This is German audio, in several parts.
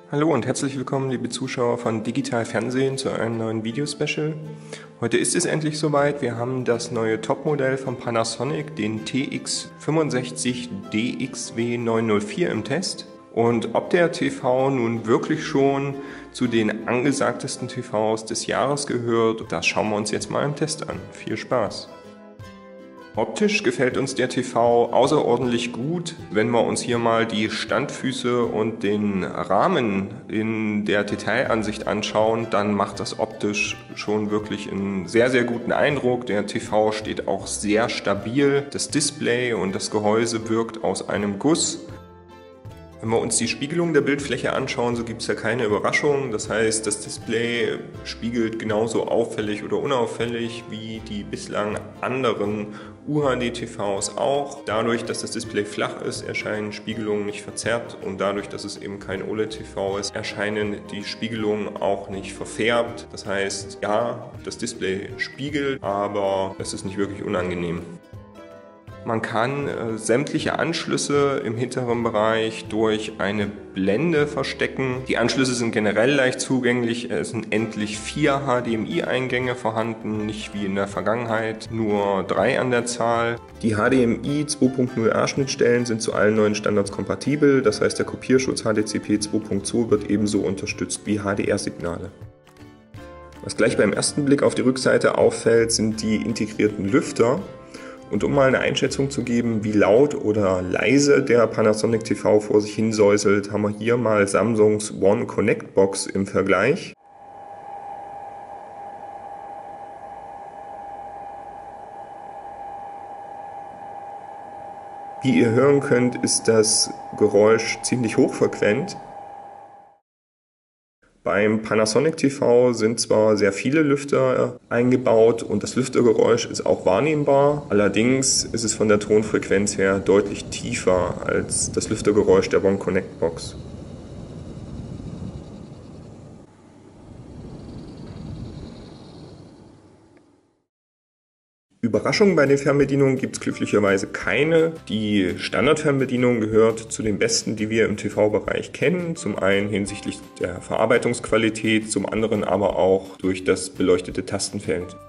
Hallo und herzlich willkommen, liebe Zuschauer von Digital Fernsehen, zu einem neuen Videospecial. Heute ist es endlich soweit. Wir haben das neue Topmodell von Panasonic, den TX65DXW904 im Test. Und ob der TV nun wirklich schon zu den angesagtesten TVs des Jahres gehört, das schauen wir uns jetzt mal im Test an. Viel Spaß! Optisch gefällt uns der TV außerordentlich gut. Wenn wir uns hier mal die Standfüße und den Rahmen in der Detailansicht anschauen, dann macht das optisch schon wirklich einen sehr, sehr guten Eindruck. Der TV steht auch sehr stabil. Das Display und das Gehäuse wirkt aus einem Guss. Wenn wir uns die Spiegelung der Bildfläche anschauen, so gibt es ja keine Überraschung. Das heißt, das Display spiegelt genauso auffällig oder unauffällig wie die bislang anderen UHD-TVs auch. Dadurch, dass das Display flach ist, erscheinen Spiegelungen nicht verzerrt und dadurch, dass es eben kein OLED-TV ist, erscheinen die Spiegelungen auch nicht verfärbt. Das heißt, ja, das Display spiegelt, aber es ist nicht wirklich unangenehm. Man kann sämtliche Anschlüsse im hinteren Bereich durch eine Blende verstecken. Die Anschlüsse sind generell leicht zugänglich. Es sind endlich 4 HDMI-Eingänge vorhanden, nicht wie in der Vergangenheit nur 3 an der Zahl. Die HDMI 2.0a-Schnittstellen sind zu allen neuen Standards kompatibel. Das heißt, der Kopierschutz HDCP 2.2 wird ebenso unterstützt wie HDR-Signale. Was gleich beim ersten Blick auf die Rückseite auffällt, sind die integrierten Lüfter. Und um mal eine Einschätzung zu geben, wie laut oder leise der Panasonic TV vor sich hin säuselt, haben wir hier mal Samsungs One Connect Box im Vergleich. Wie ihr hören könnt, ist das Geräusch ziemlich hochfrequent. Beim Panasonic TV sind zwar sehr viele Lüfter eingebaut und das Lüftergeräusch ist auch wahrnehmbar, allerdings ist es von der Tonfrequenz her deutlich tiefer als das Lüftergeräusch der One Connect Box. Überraschungen bei den Fernbedienungen gibt es glücklicherweise keine. Die Standardfernbedienung gehört zu den besten, die wir im TV-Bereich kennen. Zum einen hinsichtlich der Verarbeitungsqualität, zum anderen aber auch durch das beleuchtete Tastenfeld.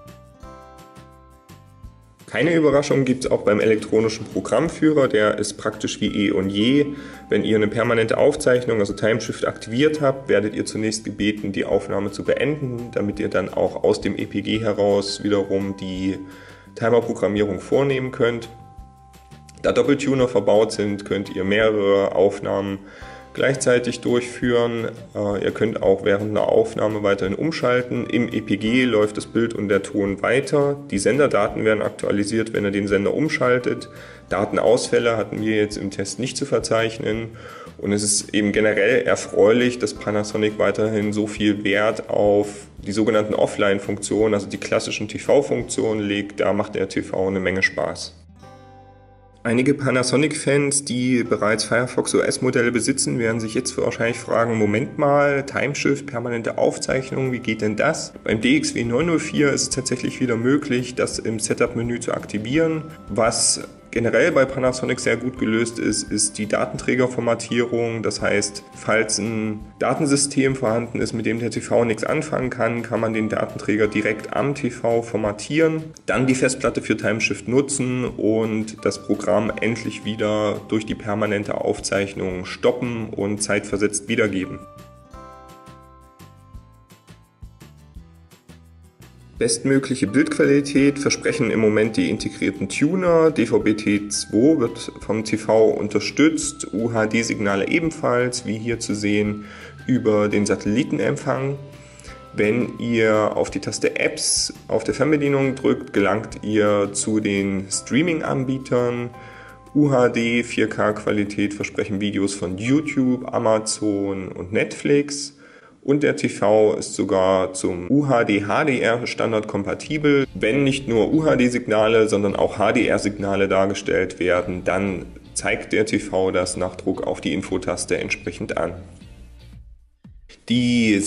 Keine Überraschung gibt es auch beim elektronischen Programmführer, der ist praktisch wie eh und je. Wenn ihr eine permanente Aufzeichnung, also Timeshift, aktiviert habt, werdet ihr zunächst gebeten, die Aufnahme zu beenden, damit ihr dann auch aus dem EPG heraus wiederum die Timer-Programmierung vornehmen könnt. Da Doppeltuner verbaut sind, könnt ihr mehrere Aufnahmen gleichzeitig durchführen. Ihr könnt auch während einer Aufnahme weiterhin umschalten. Im EPG läuft das Bild und der Ton weiter. Die Senderdaten werden aktualisiert, wenn ihr den Sender umschaltet. Datenausfälle hatten wir jetzt im Test nicht zu verzeichnen. Und es ist eben generell erfreulich, dass Panasonic weiterhin so viel Wert auf die sogenannten Offline-Funktionen, also die klassischen TV-Funktionen legt. Da macht der TV eine Menge Spaß. Einige Panasonic-Fans, die bereits Firefox OS-Modelle besitzen, werden sich jetzt wahrscheinlich fragen, Moment mal, Timeshift, permanente Aufzeichnung, wie geht denn das? Beim DXW904 ist es tatsächlich wieder möglich, das im Setup-Menü zu aktivieren. Was generell bei Panasonic sehr gut gelöst ist die Datenträgerformatierung. Das heißt, falls ein Datensystem vorhanden ist, mit dem der TV nichts anfangen kann, kann man den Datenträger direkt am TV formatieren, dann die Festplatte für Timeshift nutzen und das Programm endlich wieder durch die permanente Aufzeichnung stoppen und zeitversetzt wiedergeben. Bestmögliche Bildqualität versprechen im Moment die integrierten Tuner. DVB-T2 wird vom TV unterstützt, UHD-Signale ebenfalls, wie hier zu sehen, über den Satellitenempfang. Wenn ihr auf die Taste Apps auf der Fernbedienung drückt, gelangt ihr zu den Streaming-Anbietern. UHD, 4K-Qualität versprechen Videos von YouTube, Amazon und Netflix. Und der TV ist sogar zum UHD-HDR-Standard kompatibel. Wenn nicht nur UHD-Signale, sondern auch HDR-Signale dargestellt werden, dann zeigt der TV das nach Druck auf die Infotaste entsprechend an. Die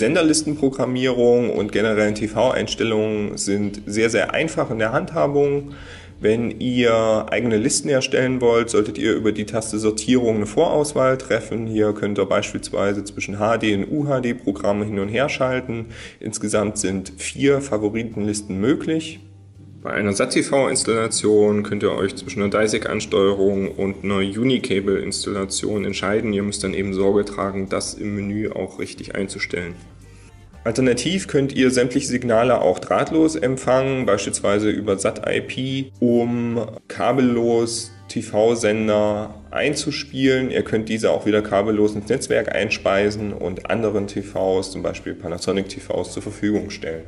Senderlistenprogrammierung und generellen TV-Einstellungen sind sehr, sehr einfach in der Handhabung. Wenn ihr eigene Listen erstellen wollt, solltet ihr über die Taste Sortierung eine Vorauswahl treffen. Hier könnt ihr beispielsweise zwischen HD und UHD-Programme hin und her schalten. Insgesamt sind 4 Favoritenlisten möglich. Bei einer SAT-TV-Installation könnt ihr euch zwischen einer DISEC-Ansteuerung und einer Unicable-Installation entscheiden. Ihr müsst dann eben Sorge tragen, das im Menü auch richtig einzustellen. Alternativ könnt ihr sämtliche Signale auch drahtlos empfangen, beispielsweise über SAT-IP, um kabellos TV-Sender einzuspielen. Ihr könnt diese auch wieder kabellos ins Netzwerk einspeisen und anderen TVs, zum Beispiel Panasonic TVs, zur Verfügung stellen.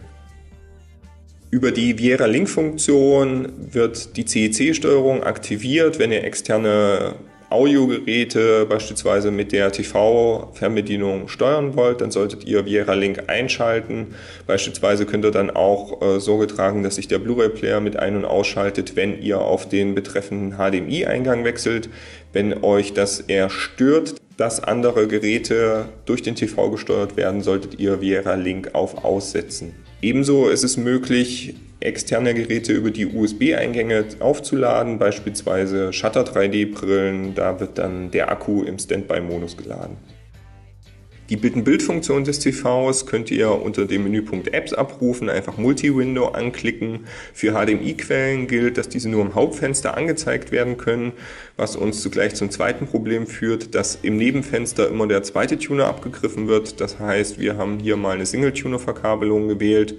Über die Viera Link-Funktion wird die CEC-Steuerung aktiviert, wenn ihr externe Audiogeräte beispielsweise mit der TV-Fernbedienung steuern wollt, dann solltet ihr Viera Link einschalten. Beispielsweise könnt ihr dann auch Sorge tragen, dass sich der Blu-ray-Player mit ein- und ausschaltet, wenn ihr auf den betreffenden HDMI-Eingang wechselt. Wenn euch das eher stört, dass andere Geräte durch den TV gesteuert werden, solltet ihr Viera Link auf Aussetzen. Ebenso ist es möglich, externe Geräte über die USB-Eingänge aufzuladen, beispielsweise Shutter 3D-Brillen, da wird dann der Akku im Standby-Modus geladen. Die Bild-in-Bild-Funktion des TVs könnt ihr unter dem Menüpunkt Apps abrufen, einfach Multi-Window anklicken. Für HDMI-Quellen gilt, dass diese nur im Hauptfenster angezeigt werden können, was uns zugleich zum zweiten Problem führt, dass im Nebenfenster immer der zweite Tuner abgegriffen wird. Das heißt, wir haben hier mal eine Single-Tuner-Verkabelung gewählt.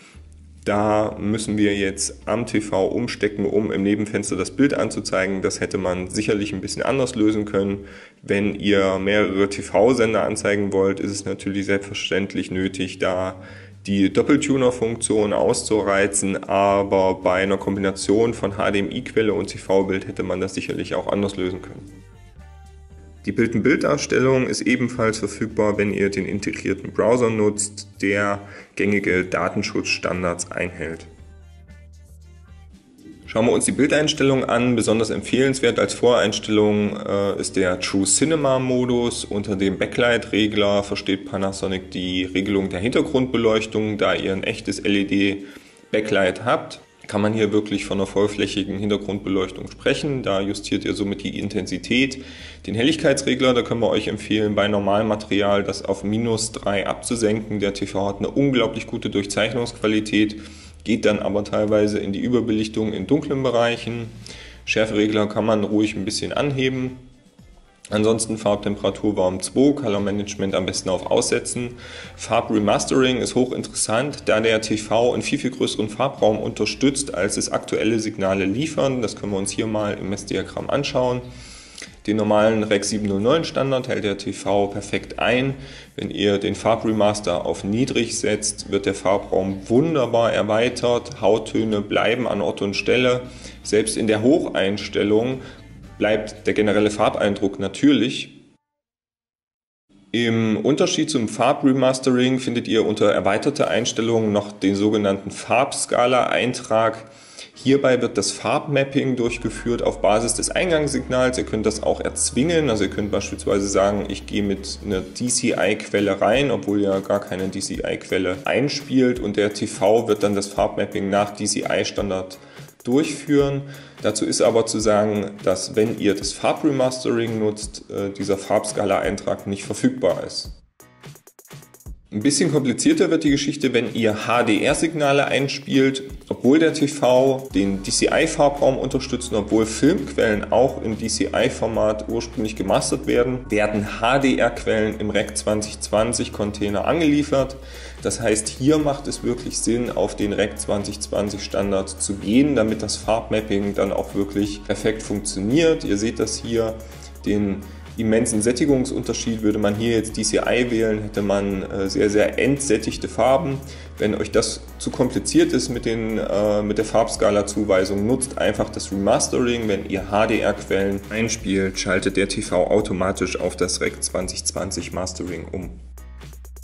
Da müssen wir jetzt am TV umstecken, um im Nebenfenster das Bild anzuzeigen. Das hätte man sicherlich ein bisschen anders lösen können. Wenn ihr mehrere TV-Sender anzeigen wollt, ist es natürlich selbstverständlich nötig, da die Doppeltuner-Funktion auszureizen. Aber bei einer Kombination von HDMI-Quelle und TV-Bild hätte man das sicherlich auch anders lösen können. Die Bild-in-Bild-Darstellung ist ebenfalls verfügbar, wenn ihr den integrierten Browser nutzt, der gängige Datenschutzstandards einhält. Schauen wir uns die Bildeinstellung an. Besonders empfehlenswert als Voreinstellung ist der True Cinema Modus. Unter dem Backlight-Regler versteht Panasonic die Regelung der Hintergrundbeleuchtung. Da ihr ein echtes LED-Backlight habt, kann man hier wirklich von einer vollflächigen Hintergrundbeleuchtung sprechen. Da justiert ihr somit die Intensität. Den Helligkeitsregler, da können wir euch empfehlen, bei normalem Material das auf -3 abzusenken. Der TV hat eine unglaublich gute Durchzeichnungsqualität, geht dann aber teilweise in die Überbelichtung in dunklen Bereichen. Schärferegler kann man ruhig ein bisschen anheben. Ansonsten Farbtemperatur warm 2, Color Management am besten auf Aussetzen. Farbremastering ist hochinteressant, da der TV einen viel größeren Farbraum unterstützt, als es aktuelle Signale liefern. Das können wir uns hier mal im Messdiagramm anschauen. Den normalen Rec. 709 Standard hält der TV perfekt ein. Wenn ihr den Farbremaster auf niedrig setzt, wird der Farbraum wunderbar erweitert. Hauttöne bleiben an Ort und Stelle. Selbst in der Hocheinstellung bleibt der generelle Farbeindruck natürlich. Im Unterschied zum Farbremastering findet ihr unter erweiterte Einstellungen noch den sogenannten Farbskala-Eintrag. Hierbei wird das Farbmapping durchgeführt auf Basis des Eingangssignals. Ihr könnt das auch erzwingen, also ihr könnt beispielsweise sagen, ich gehe mit einer DCI-Quelle rein, obwohl ihr gar keine DCI-Quelle einspielt, und der TV wird dann das Farbmapping nach DCI-Standard durchführen. Dazu ist aber zu sagen, dass wenn ihr das Farbremastering nutzt, dieser Farbskala-Eintrag nicht verfügbar ist. Ein bisschen komplizierter wird die Geschichte, wenn ihr HDR-Signale einspielt. Obwohl der TV den DCI-Farbraum unterstützt und obwohl Filmquellen auch im DCI-Format ursprünglich gemastert werden HDR-Quellen im Rec. 2020-Container angeliefert. Das heißt, hier macht es wirklich Sinn, auf den Rec. 2020 Standard zu gehen, damit das Farbmapping dann auch wirklich perfekt funktioniert. Ihr seht das hier, den immensen Sättigungsunterschied. Würde man hier jetzt DCI wählen, hätte man sehr entsättigte Farben. Wenn euch das zu kompliziert ist mit der Farbskala-Zuweisung, nutzt einfach das Remastering. Wenn ihr HDR-Quellen einspielt, schaltet der TV automatisch auf das Rec. 2020 Mastering um.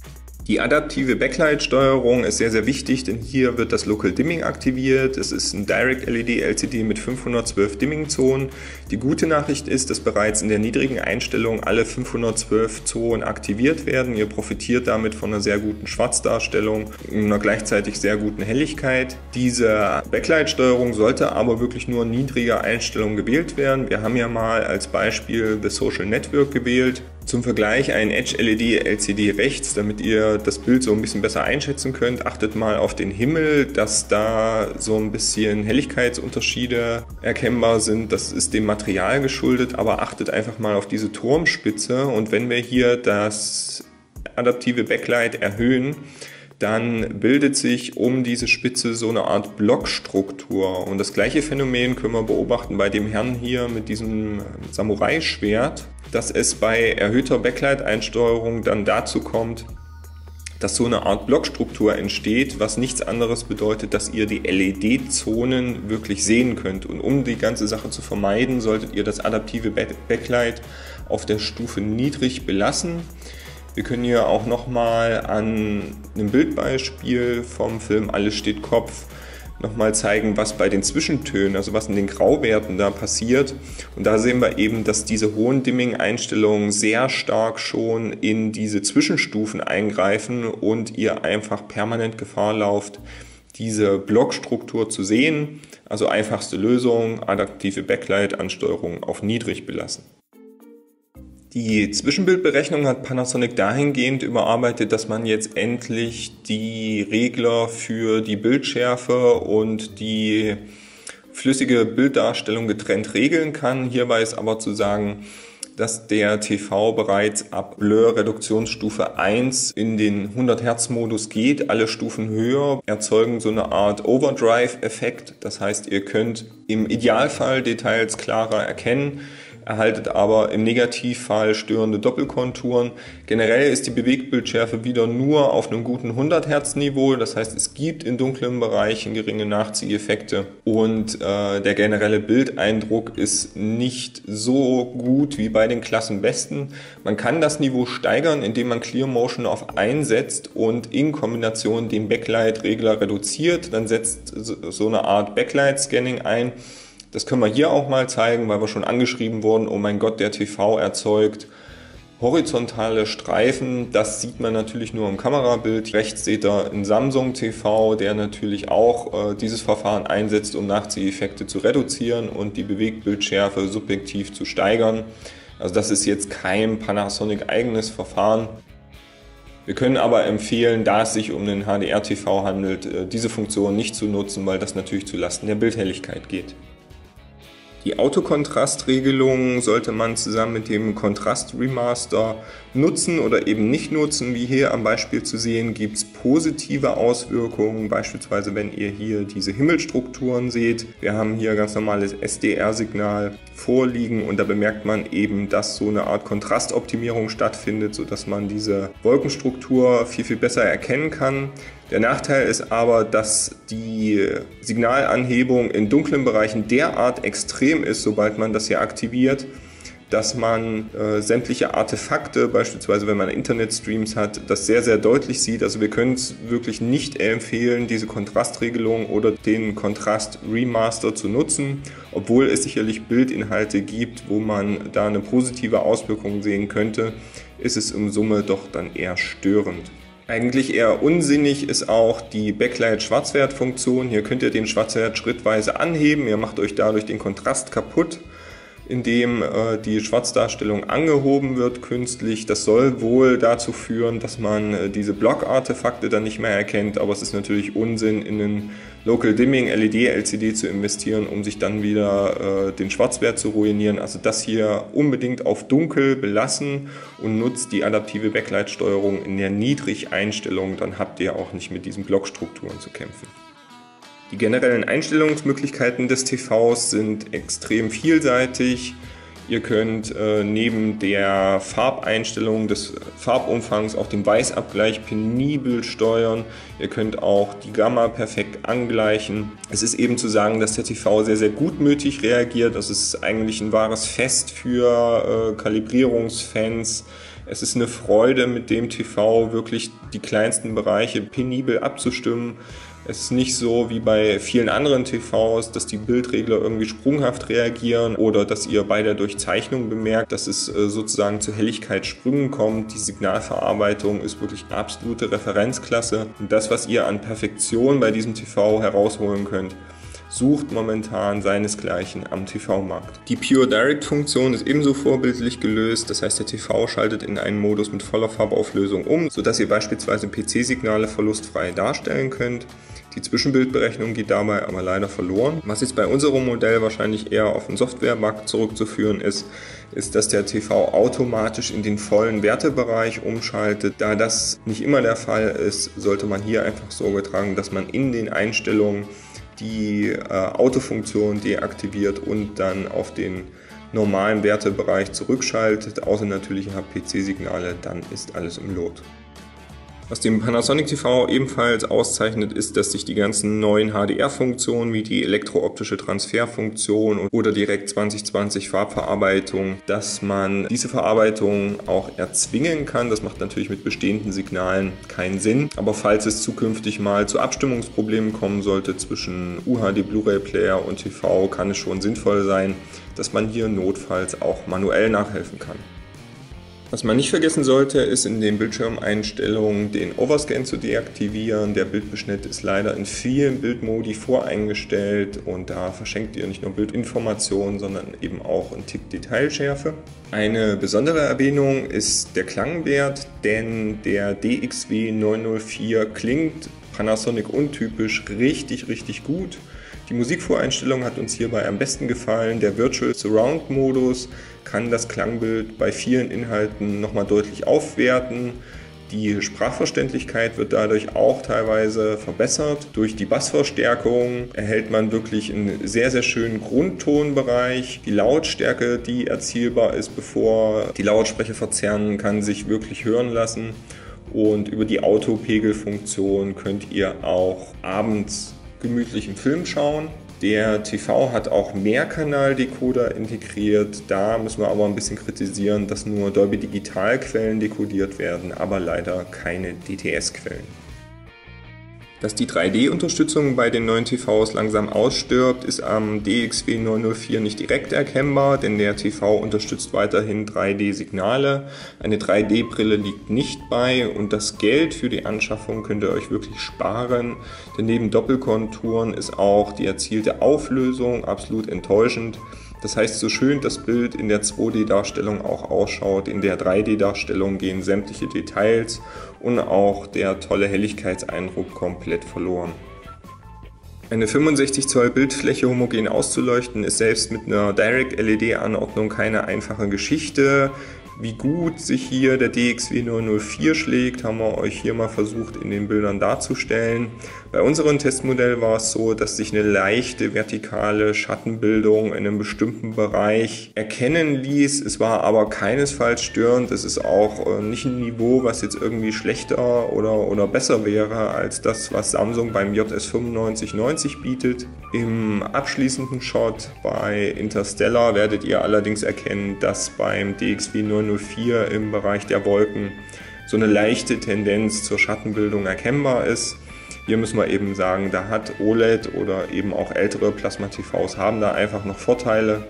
Die adaptive Backlight-Steuerung ist sehr, sehr wichtig, denn hier wird das Local Dimming aktiviert. Es ist ein Direct LED LCD mit 512 Dimming-Zonen. Die gute Nachricht ist, dass bereits in der niedrigen Einstellung alle 512 Zonen aktiviert werden. Ihr profitiert damit von einer sehr guten Schwarzdarstellung und einer gleichzeitig sehr guten Helligkeit. Diese Backlight-Steuerung sollte aber wirklich nur in niedriger Einstellung gewählt werden. Wir haben ja mal als Beispiel The Social Network gewählt. Zum Vergleich ein Edge LED LCD rechts, damit ihr das Bild so ein bisschen besser einschätzen könnt. Achtet mal auf den Himmel, dass da so ein bisschen Helligkeitsunterschiede erkennbar sind. Das ist dem Material geschuldet, aber achtet einfach mal auf diese Turmspitze. Und wenn wir hier das adaptive Backlight erhöhen, dann bildet sich um diese Spitze so eine Art Blockstruktur. Und das gleiche Phänomen können wir beobachten bei dem Herrn hier mit diesem Samurai-Schwert, dass es bei erhöhter Backlight-Einsteuerung dann dazu kommt, dass so eine Art Blockstruktur entsteht, was nichts anderes bedeutet, dass ihr die LED-Zonen wirklich sehen könnt. Und um die ganze Sache zu vermeiden, solltet ihr das adaptive Backlight auf der Stufe niedrig belassen. Wir können hier auch nochmal an einem Bildbeispiel vom Film Alles steht Kopf nochmal zeigen, was bei den Zwischentönen, also was in den Grauwerten da passiert. Und da sehen wir eben, dass diese hohen Dimming-Einstellungen sehr stark schon in diese Zwischenstufen eingreifen und ihr einfach permanent Gefahr lauft, diese Blockstruktur zu sehen. Also einfachste Lösung, adaptive Backlight-Ansteuerung auf niedrig belassen. Die Zwischenbildberechnung hat Panasonic dahingehend überarbeitet, dass man jetzt endlich die Regler für die Bildschärfe und die flüssige Bilddarstellung getrennt regeln kann. Hierbei ist aber zu sagen, dass der TV bereits ab Blur-Reduktionsstufe 1 in den 100 Hertz Modus geht. Alle Stufen höher erzeugen so eine Art Overdrive-Effekt. Das heißt, ihr könnt im Idealfall Details klarer erkennen, erhaltet aber im Negativfall störende Doppelkonturen. Generell ist die Bewegtbildschärfe wieder nur auf einem guten 100 Hertz Niveau. Das heißt, es gibt in dunklen Bereichen geringe Nachzieheffekte und der generelle Bildeindruck ist nicht so gut wie bei den Klassenbesten. Man kann das Niveau steigern, indem man Clear Motion auf 1 setzt und in Kombination den Backlight-Regler reduziert. Dann setzt so eine Art Backlight-Scanning ein. Das können wir hier auch mal zeigen, weil wir schon angeschrieben wurden, oh mein Gott, der TV erzeugt horizontale Streifen. Das sieht man natürlich nur im Kamerabild. Rechts seht ihr einen Samsung TV, der natürlich auch dieses Verfahren einsetzt, um Nachzieheffekte zu reduzieren und die Bewegtbildschärfe subjektiv zu steigern. Also das ist jetzt kein Panasonic eigenes Verfahren. Wir können aber empfehlen, da es sich um einen HDR-TV handelt, diese Funktion nicht zu nutzen, weil das natürlich zulasten der Bildhelligkeit geht. Die Autokontrastregelung sollte man zusammen mit dem Kontrast-Remaster nutzen oder eben nicht nutzen. Wie hier am Beispiel zu sehen, gibt es positive Auswirkungen, beispielsweise wenn ihr hier diese Himmelstrukturen seht. Wir haben hier ganz normales SDR-Signal vorliegen und da bemerkt man eben, dass so eine Art Kontrastoptimierung stattfindet, sodass man diese Wolkenstruktur viel, viel besser erkennen kann. Der Nachteil ist aber, dass die Signalanhebung in dunklen Bereichen derart extrem ist, sobald man das hier aktiviert, dass man sämtliche Artefakte, beispielsweise wenn man Internetstreams hat, das sehr, sehr deutlich sieht. Also wir können es wirklich nicht empfehlen, diese Kontrastregelung oder den Kontrast-Remaster zu nutzen, obwohl es sicherlich Bildinhalte gibt, wo man da eine positive Auswirkung sehen könnte, ist es in Summe doch dann eher störend. Eigentlich eher unsinnig ist auch die Backlight-Schwarzwert-Funktion. Hier könnt ihr den Schwarzwert schrittweise anheben. Ihr macht euch dadurch den Kontrast kaputt, indem die Schwarzdarstellung angehoben wird künstlich. Das soll wohl dazu führen, dass man diese Block-Artefakte dann nicht mehr erkennt, aber es ist natürlich Unsinn, in einen Local Dimming LED-LCD zu investieren, um sich dann wieder den Schwarzwert zu ruinieren. Also das hier unbedingt auf dunkel belassen und nutzt die adaptive Backlight-Steuerung in der Niedrigeinstellung, dann habt ihr auch nicht mit diesen Blockstrukturen zu kämpfen. Die generellen Einstellungsmöglichkeiten des TVs sind extrem vielseitig. Ihr könnt neben der Farbeinstellung des Farbumfangs auch den Weißabgleich penibel steuern. Ihr könnt auch die Gamma perfekt angleichen. Es ist eben zu sagen, dass der TV sehr, sehr gutmütig reagiert. Das ist eigentlich ein wahres Fest für Kalibrierungsfans. Es ist eine Freude, mit dem TV wirklich die kleinsten Bereiche penibel abzustimmen. Es ist nicht so wie bei vielen anderen TVs, dass die Bildregler irgendwie sprunghaft reagieren oder dass ihr bei der Durchzeichnung bemerkt, dass es sozusagen zu Helligkeitssprüngen kommt. Die Signalverarbeitung ist wirklich absolute Referenzklasse. Und das, was ihr an Perfektion bei diesem TV herausholen könnt, sucht momentan seinesgleichen am TV-Markt. Die Pure Direct-Funktion ist ebenso vorbildlich gelöst, das heißt der TV schaltet in einen Modus mit voller Farbauflösung um, sodass ihr beispielsweise PC-Signale verlustfrei darstellen könnt. Die Zwischenbildberechnung geht dabei aber leider verloren. Was jetzt bei unserem Modell wahrscheinlich eher auf einen Softwarebug zurückzuführen ist, dass der TV automatisch in den vollen Wertebereich umschaltet. Da das nicht immer der Fall ist, sollte man hier einfach Sorge tragen, dass man in den Einstellungen die Autofunktion deaktiviert und dann auf den normalen Wertebereich zurückschaltet. Außer natürlich ihr habt PC-Signale, dann ist alles im Lot. Was den Panasonic TV ebenfalls auszeichnet, ist, dass sich die ganzen neuen HDR-Funktionen wie die elektrooptische Transferfunktion oder Direct 2020 Farbverarbeitung, dass man diese Verarbeitung auch erzwingen kann. Das macht natürlich mit bestehenden Signalen keinen Sinn. Aber falls es zukünftig mal zu Abstimmungsproblemen kommen sollte zwischen UHD Blu-ray-Player und TV, kann es schon sinnvoll sein, dass man hier notfalls auch manuell nachhelfen kann. Was man nicht vergessen sollte, ist in den Bildschirmeinstellungen den Overscan zu deaktivieren. Der Bildbeschnitt ist leider in vielen Bildmodi voreingestellt und da verschenkt ihr nicht nur Bildinformationen, sondern eben auch einen Tick Detailschärfe. Eine besondere Erwähnung ist der Klangwert, denn der DXW 904 klingt Panasonic untypisch richtig gut. Die Musikvoreinstellung hat uns hierbei am besten gefallen. Der Virtual Surround Modus kann das Klangbild bei vielen Inhalten nochmal deutlich aufwerten. Die Sprachverständlichkeit wird dadurch auch teilweise verbessert. Durch die Bassverstärkung erhält man wirklich einen sehr schönen Grundtonbereich. Die Lautstärke, die erzielbar ist, bevor die Lautsprecher verzerren, kann sich wirklich hören lassen. Und über die Autopegelfunktion könnt ihr auch abends gemütlichen Film schauen. Der TV hat auch Mehrkanaldecoder integriert. Da müssen wir aber ein bisschen kritisieren, dass nur Dolby Digital Quellen dekodiert werden, aber leider keine DTS-Quellen. Dass die 3D-Unterstützung bei den neuen TVs langsam ausstirbt, ist am DXW 904 nicht direkt erkennbar, denn der TV unterstützt weiterhin 3D-Signale. Eine 3D-Brille liegt nicht bei und das Geld für die Anschaffung könnt ihr euch wirklich sparen, denn neben Doppelkonturen ist auch die erzielte Auflösung absolut enttäuschend. Das heißt, so schön das Bild in der 2D-Darstellung auch ausschaut, in der 3D-Darstellung gehen sämtliche Details und auch der tolle Helligkeitseindruck komplett verloren. Eine 65 Zoll Bildfläche homogen auszuleuchten ist selbst mit einer Direct-LED-Anordnung keine einfache Geschichte. Wie gut sich hier der DXW 904 schlägt, haben wir euch hier mal versucht in den Bildern darzustellen. Bei unserem Testmodell war es so, dass sich eine leichte vertikale Schattenbildung in einem bestimmten Bereich erkennen ließ. Es war aber keinesfalls störend. Es ist auch nicht ein Niveau, was jetzt irgendwie schlechter oder besser wäre als das, was Samsung beim JS9590 bietet. Im abschließenden Shot bei Interstellar werdet ihr allerdings erkennen, dass beim DXW 904 im Bereich der Wolken so eine leichte Tendenz zur Schattenbildung erkennbar ist. Hier müssen wir eben sagen, da hat OLED oder eben auch ältere Plasma-TVs haben da einfach noch Vorteile.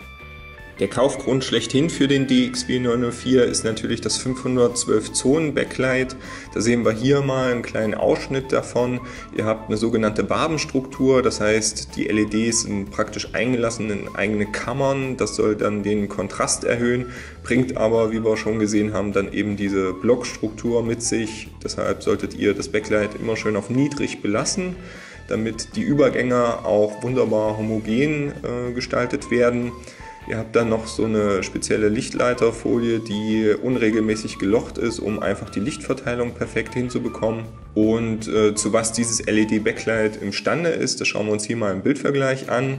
Der Kaufgrund schlechthin für den DXW 904 ist natürlich das 512 Zonen Backlight. Da sehen wir hier mal einen kleinen Ausschnitt davon. Ihr habt eine sogenannte Barbenstruktur, das heißt, die LEDs sind praktisch eingelassen in eigene Kammern. Das soll dann den Kontrast erhöhen, bringt aber, wie wir schon gesehen haben, dann eben diese Blockstruktur mit sich. Deshalb solltet ihr das Backlight immer schön auf niedrig belassen, damit die Übergänge auch wunderbar homogen gestaltet werden. Ihr habt dann noch so eine spezielle Lichtleiterfolie, die unregelmäßig gelocht ist, um einfach die Lichtverteilung perfekt hinzubekommen. Und zu was dieses LED-Backlight imstande ist, das schauen wir uns hier mal im Bildvergleich an.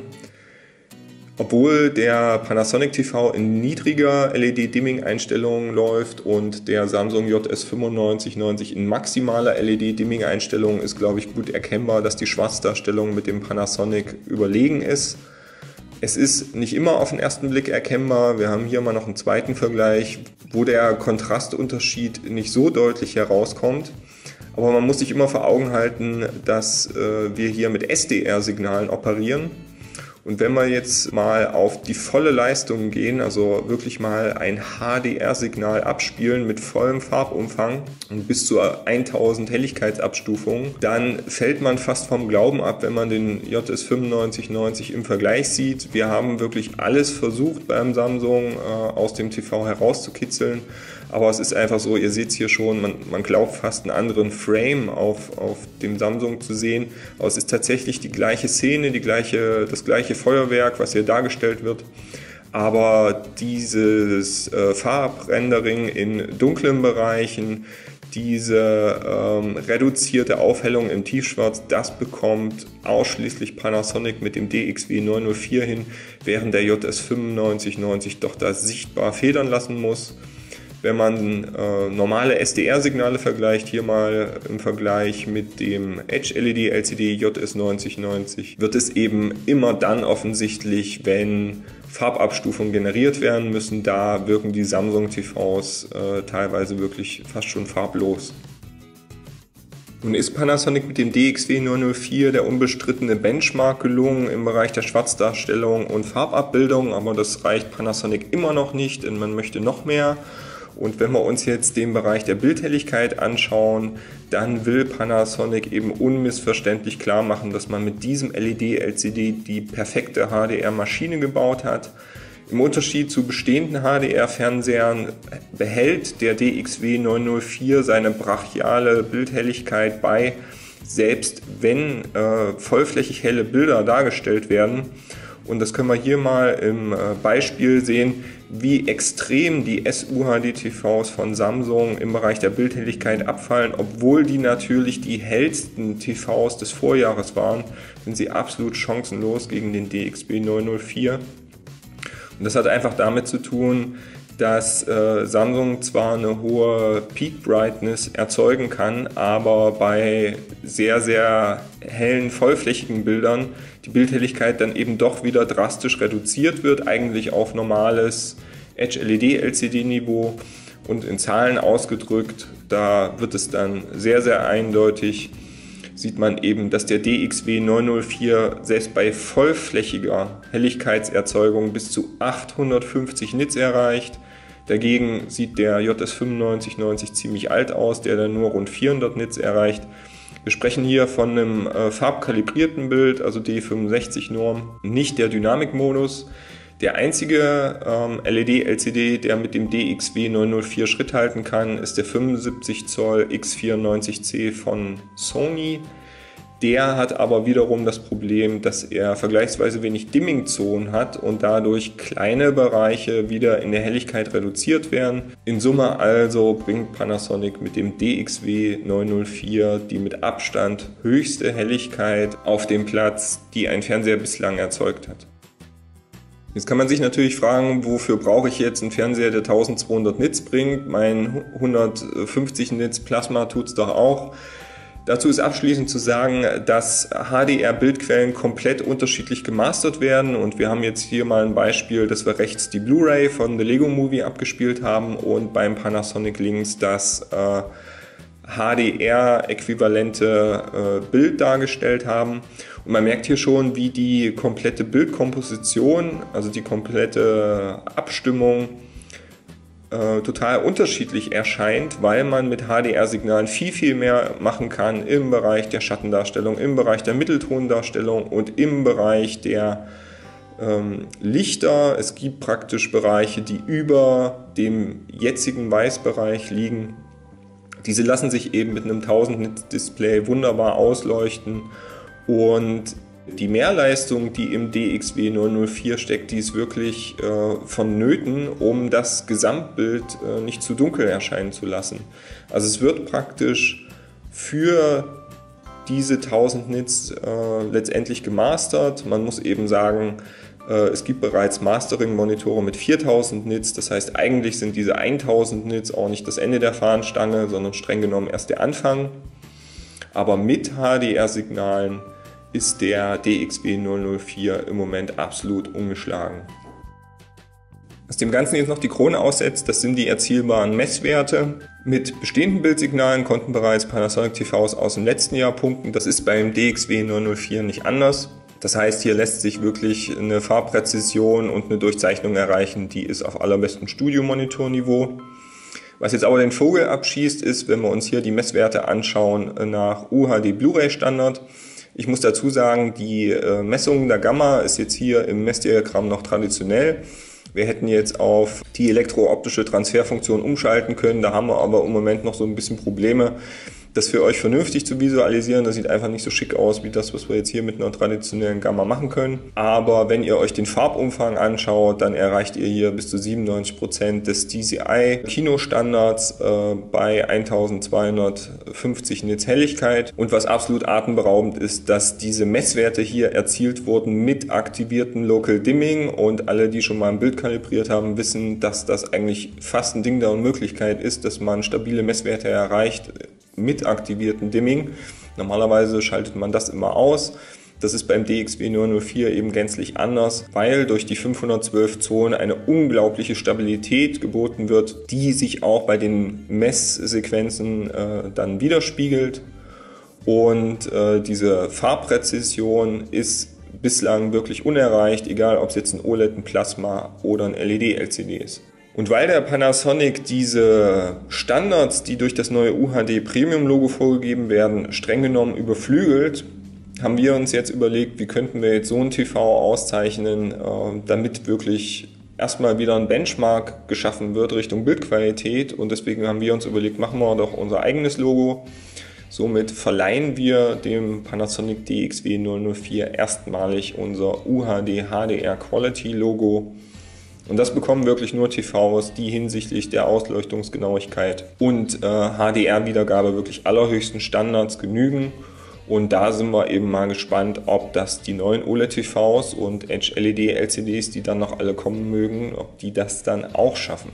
Obwohl der Panasonic TV in niedriger LED-Dimming-Einstellung läuft und der Samsung JS9590 in maximaler LED-Dimming-Einstellung, ist, glaube ich, gut erkennbar, dass die Schwarzdarstellung mit dem Panasonic überlegen ist. Es ist nicht immer auf den ersten Blick erkennbar. Wir haben hier mal noch einen zweiten Vergleich, wo der Kontrastunterschied nicht so deutlich herauskommt. Aber man muss sich immer vor Augen halten, dass wir hier mit SDR-Signalen operieren. Und wenn wir jetzt mal auf die volle Leistung gehen, also wirklich mal ein HDR-Signal abspielen mit vollem Farbumfang und bis zu 1000 Helligkeitsabstufungen, dann fällt man fast vom Glauben ab, wenn man den JS 9590 im Vergleich sieht. Wir haben wirklich alles versucht beim Samsung aus dem TV herauszukitzeln. Aber es ist einfach so, ihr seht es hier schon, man glaubt fast einen anderen Frame auf dem Samsung zu sehen. Aber es ist tatsächlich die gleiche Szene, das gleiche Feuerwerk, was hier dargestellt wird. Aber dieses Farbrendering in dunklen Bereichen, diese reduzierte Aufhellung im Tiefschwarz, das bekommt ausschließlich Panasonic mit dem DXW 904 hin, während der JS 9590 doch da sichtbar federn lassen muss. Wenn man normale SDR-Signale vergleicht, hier mal im Vergleich mit dem Edge LED LCD JS 9090, wird es eben immer dann offensichtlich, wenn Farbabstufungen generiert werden müssen. Da wirken die Samsung TVs teilweise wirklich fast schon farblos. Nun ist Panasonic mit dem DXW 904 der unbestrittene Benchmark gelungen im Bereich der Schwarzdarstellung und Farbabbildung, aber das reicht Panasonic immer noch nicht, denn man möchte noch mehr. Und wenn wir uns jetzt den Bereich der Bildhelligkeit anschauen, dann will Panasonic eben unmissverständlich klar machen, dass man mit diesem LED-LCD die perfekte HDR-Maschine gebaut hat. Im Unterschied zu bestehenden HDR-Fernsehern behält der DXW 904 seine brachiale Bildhelligkeit bei, selbst wenn vollflächig helle Bilder dargestellt werden. Und das können wir hier mal im Beispiel sehen, wie extrem die SUHD-TVs von Samsung im Bereich der Bildhelligkeit abfallen, obwohl die natürlich die hellsten TVs des Vorjahres waren, sind sie absolut chancenlos gegen den DXW 904. Und das hat einfach damit zu tun, dass Samsung zwar eine hohe Peak Brightness erzeugen kann, aber bei sehr, sehr hellen, vollflächigen Bildern die Bildhelligkeit dann eben doch wieder drastisch reduziert wird, eigentlich auf normales Edge LED LCD Niveau, und in Zahlen ausgedrückt, da wird es dann sehr, sehr eindeutig, sieht man eben, dass der DXW 904 selbst bei vollflächiger Helligkeitserzeugung bis zu 850 Nits erreicht. Dagegen sieht der JS 9590 ziemlich alt aus, der dann nur rund 400 Nits erreicht. Wir sprechen hier von einem farbkalibrierten Bild, also D65-Norm, nicht der Dynamikmodus. Der einzige LED-LCD, der mit dem DXW 904 Schritt halten kann, ist der 75 Zoll X94C von Sony. Der hat aber wiederum das Problem, dass er vergleichsweise wenig Dimming-Zonen hat und dadurch kleine Bereiche wieder in der Helligkeit reduziert werden. In Summe also bringt Panasonic mit dem DXW 904 die mit Abstand höchste Helligkeit auf den Platz, die ein Fernseher bislang erzeugt hat. Jetzt kann man sich natürlich fragen, wofür brauche ich jetzt einen Fernseher, der 1200 Nits bringt? Mein 150 Nits Plasma tut es doch auch. Dazu ist abschließend zu sagen, dass HDR-Bildquellen komplett unterschiedlich gemastert werden, und wir haben jetzt hier mal ein Beispiel, dass wir rechts die Blu-ray von The Lego Movie abgespielt haben und beim Panasonic links das HDR-äquivalente Bild dargestellt haben. Und man merkt hier schon, wie die komplette Bildkomposition, also die komplette Abstimmung, total unterschiedlich erscheint, weil man mit HDR-Signalen viel, viel mehr machen kann im Bereich der Schattendarstellung, im Bereich der Mitteltondarstellung und im Bereich der Lichter. Es gibt praktisch Bereiche, die über dem jetzigen Weißbereich liegen. Diese lassen sich eben mit einem 1000-Nits-Display wunderbar ausleuchten, und die Mehrleistung, die im DXW 904 steckt, die ist wirklich vonnöten, um das Gesamtbild nicht zu dunkel erscheinen zu lassen. Also es wird praktisch für diese 1000 Nits letztendlich gemastert. Man muss eben sagen, es gibt bereits Mastering-Monitore mit 4000 Nits, das heißt, eigentlich sind diese 1000 Nits auch nicht das Ende der Fahnenstange, sondern streng genommen erst der Anfang. Aber mit HDR-Signalen ist der DXW 004 im Moment absolut ungeschlagen. Was dem Ganzen jetzt noch die Krone aussetzt, das sind die erzielbaren Messwerte. Mit bestehenden Bildsignalen konnten bereits Panasonic TVs aus dem letzten Jahr punkten. Das ist beim DXW 004 nicht anders. Das heißt, hier lässt sich wirklich eine Farbpräzision und eine Durchzeichnung erreichen, die ist auf allerbestem Studiomonitorniveau. Was jetzt aber den Vogel abschießt, ist, wenn wir uns hier die Messwerte anschauen nach UHD Blu-ray Standard. Ich muss dazu sagen, die Messung der Gamma ist jetzt hier im Messdiagramm noch traditionell. Wir hätten jetzt auf die elektrooptische Transferfunktion umschalten können, da haben wir aber im Moment noch so ein bisschen Probleme, das für euch vernünftig zu visualisieren. Das sieht einfach nicht so schick aus wie das, was wir jetzt hier mit einer traditionellen Gamma machen können. Aber wenn ihr euch den Farbumfang anschaut, dann erreicht ihr hier bis zu 97% des DCI-Kinostandards bei 1250 Nits Helligkeit. Und was absolut atemberaubend ist, dass diese Messwerte hier erzielt wurden mit aktiviertem Local Dimming. Und alle, die schon mal ein Bild kalibriert haben, wissen, dass das eigentlich fast ein Ding der Unmöglichkeit ist, dass man stabile Messwerte erreicht mit aktiviertem Dimming. Normalerweise schaltet man das immer aus. Das ist beim DXW 004 eben gänzlich anders, weil durch die 512 Zonen eine unglaubliche Stabilität geboten wird, die sich auch bei den Messsequenzen dann widerspiegelt. Und diese Farbpräzision ist bislang wirklich unerreicht, egal ob es jetzt ein OLED, ein Plasma oder ein LED-LCD ist. Und weil der Panasonic diese Standards, die durch das neue UHD Premium Logo vorgegeben werden, streng genommen überflügelt, haben wir uns jetzt überlegt, wie könnten wir jetzt so ein TV auszeichnen, damit wirklich erstmal wieder ein Benchmark geschaffen wird Richtung Bildqualität. Und deswegen haben wir uns überlegt, machen wir doch unser eigenes Logo. Somit verleihen wir dem Panasonic DXW 004 erstmalig unser UHD HDR Quality Logo. Und das bekommen wirklich nur TVs, die hinsichtlich der Ausleuchtungsgenauigkeit und HDR-Wiedergabe wirklich allerhöchsten Standards genügen. Und da sind wir eben mal gespannt, ob das die neuen OLED-TVs und Edge-LED-LCDs, die dann noch alle kommen mögen, ob die das dann auch schaffen.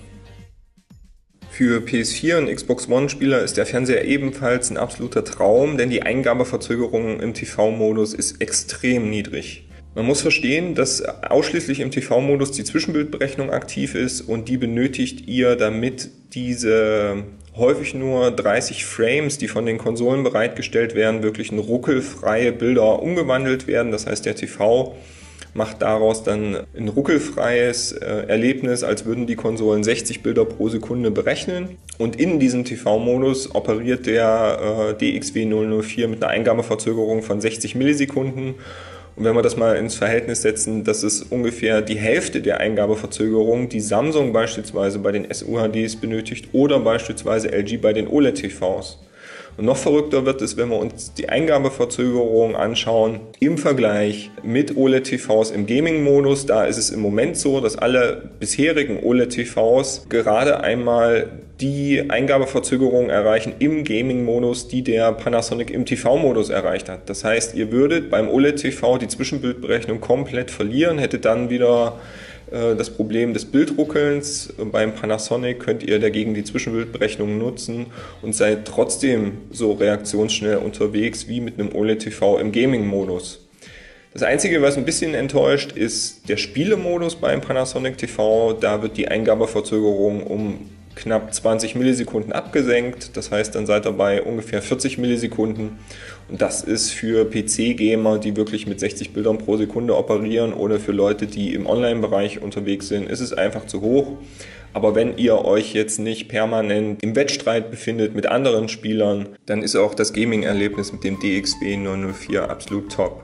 Für PS4 und Xbox One-Spieler ist der Fernseher ebenfalls ein absoluter Traum, denn die Eingabeverzögerung im TV-Modus ist extrem niedrig. Man muss verstehen, dass ausschließlich im TV-Modus die Zwischenbildberechnung aktiv ist und die benötigt ihr, damit diese häufig nur 30 Frames, die von den Konsolen bereitgestellt werden, wirklich in ruckelfreie Bilder umgewandelt werden. Das heißt, der TV macht daraus dann ein ruckelfreies Erlebnis, als würden die Konsolen 60 Bilder pro Sekunde berechnen. Und in diesem TV-Modus operiert der DXW 004 mit einer Eingabeverzögerung von 60 Millisekunden. Und wenn wir das mal ins Verhältnis setzen, das ist ungefähr die Hälfte der Eingabeverzögerung, die Samsung beispielsweise bei den SUHDs benötigt oder beispielsweise LG bei den OLED-TVs. Und noch verrückter wird es, wenn wir uns die Eingabeverzögerung anschauen im Vergleich mit OLED-TVs im Gaming-Modus. Da ist es im Moment so, dass alle bisherigen OLED-TVs gerade einmal die Eingabeverzögerung erreichen im Gaming-Modus, die der Panasonic im TV-Modus erreicht hat. Das heißt, ihr würdet beim OLED-TV die Zwischenbildberechnung komplett verlieren, hättet dann wieder das Problem des Bildruckelns. Beim Panasonic könnt ihr dagegen die Zwischenbildberechnung nutzen und seid trotzdem so reaktionsschnell unterwegs wie mit einem OLED-TV im Gaming-Modus. Das Einzige, was ein bisschen enttäuscht, ist der Spielemodus beim Panasonic TV. Da wird die Eingabeverzögerung um knapp 20 Millisekunden abgesenkt. Das heißt, dann seid ihr bei ungefähr 40 Millisekunden. Und das ist für PC-Gamer, die wirklich mit 60 Bildern pro Sekunde operieren oder für Leute, die im Online-Bereich unterwegs sind, ist es einfach zu hoch. Aber wenn ihr euch jetzt nicht permanent im Wettstreit befindet mit anderen Spielern, dann ist auch das Gaming-Erlebnis mit dem DXW 004 absolut top.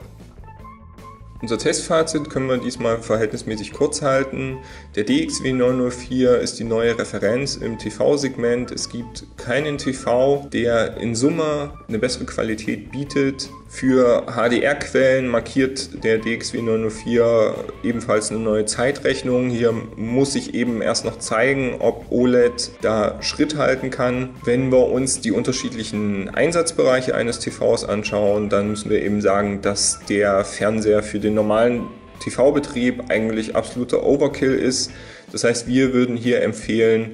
Unser Testfazit können wir diesmal verhältnismäßig kurz halten. Der DXW 004 ist die neue Referenz im TV-Segment. Es gibt keinen TV, der in Summe eine bessere Qualität bietet. Für HDR-Quellen markiert der DXW 004 ebenfalls eine neue Zeitrechnung. Hier muss sich eben erst noch zeigen, ob OLED da Schritt halten kann. Wenn wir uns die unterschiedlichen Einsatzbereiche eines TVs anschauen, dann müssen wir eben sagen, dass der Fernseher für den normalen TV-Betrieb eigentlich absoluter Overkill ist. Das heißt, wir würden hier empfehlen,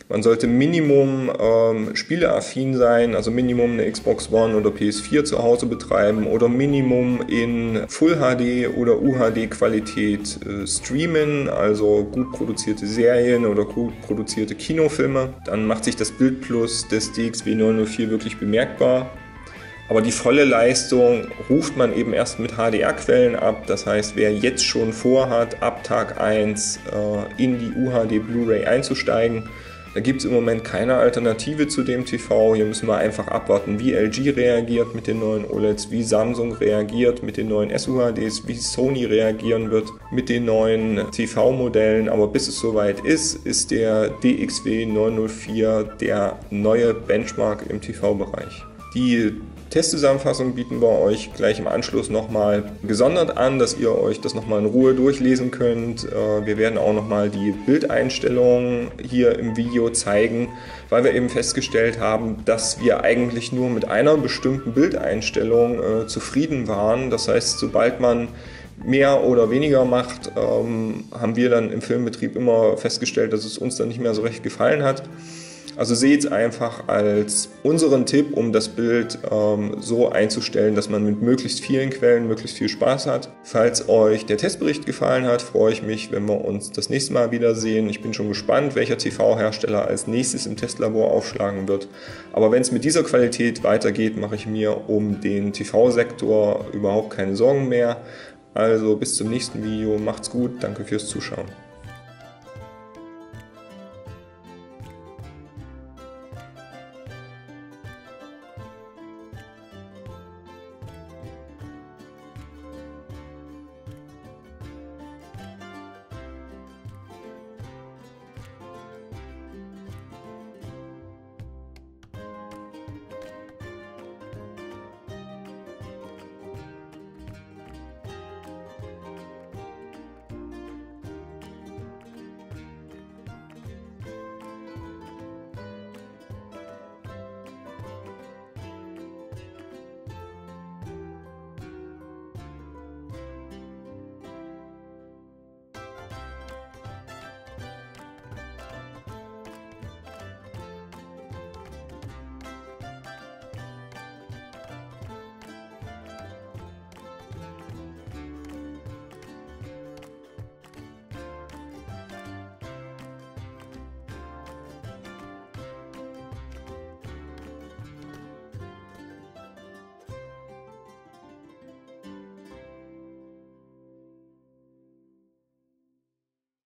Man sollte Minimum spieleaffin sein, also Minimum eine Xbox One oder PS4 zu Hause betreiben oder Minimum in Full HD oder UHD Qualität streamen, also gut produzierte Serien oder gut produzierte Kinofilme. Dann macht sich das Bildplus des DXW 904 wirklich bemerkbar. Aber die volle Leistung ruft man eben erst mit HDR-Quellen ab. Das heißt, wer jetzt schon vorhat, ab Tag 1 in die UHD Blu-ray einzusteigen, da gibt es im Moment keine Alternative zu dem TV. Hier müssen wir einfach abwarten, wie LG reagiert mit den neuen OLEDs, wie Samsung reagiert mit den neuen SUHDs, wie Sony reagieren wird mit den neuen TV-Modellen. Aber bis es soweit ist, ist der DXW 904 der neue Benchmark im TV-Bereich. Die Testzusammenfassung bieten wir euch gleich im Anschluss nochmal gesondert an, dass ihr euch das nochmal in Ruhe durchlesen könnt. Wir werden auch nochmal die Bildeinstellungen hier im Video zeigen, weil wir eben festgestellt haben, dass wir eigentlich nur mit einer bestimmten Bildeinstellung zufrieden waren. Das heißt, sobald man mehr oder weniger macht, haben wir dann im Filmbetrieb immer festgestellt, dass es uns dann nicht mehr so recht gefallen hat. Also seht es einfach als unseren Tipp, um das Bild so einzustellen, dass man mit möglichst vielen Quellen möglichst viel Spaß hat. Falls euch der Testbericht gefallen hat, freue ich mich, wenn wir uns das nächste Mal wiedersehen. Ich bin schon gespannt, welcher TV-Hersteller als nächstes im Testlabor aufschlagen wird. Aber wenn es mit dieser Qualität weitergeht, mache ich mir um den TV-Sektor überhaupt keine Sorgen mehr. Also bis zum nächsten Video, macht's gut, danke fürs Zuschauen.